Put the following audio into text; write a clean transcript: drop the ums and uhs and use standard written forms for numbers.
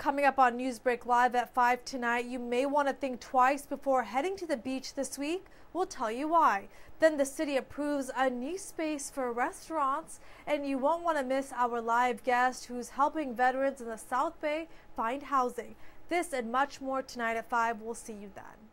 Coming up on NEWSBREAK Live at 5 tonight, you may want to think twice before heading to the beach this week. We'll tell you why. Then the city approves a new space for restaurants, and you won't want to miss our live guest who's helping veterans in the South Bay find housing. This and much more tonight at 5. We'll see you then.